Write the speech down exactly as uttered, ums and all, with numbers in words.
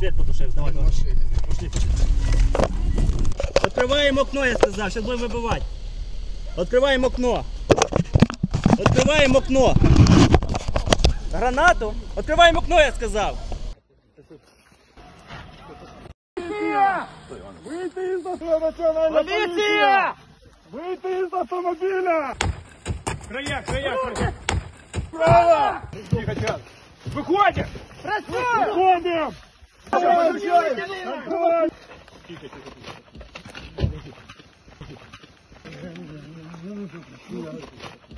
Свет потушив, давай, давай. Пошли, пошли. Откриваємо окно, я сказав, зараз будемо вибивати. Откриваємо окно. Откриваємо окно. Гранату. Откриваємо окно, я сказав. Вийти із національної поліція! Вийти із автомобіля! Края, края, края! Право! Тихо, тихо! Виходимо! Виходимо! Тихо, тихо, тихо.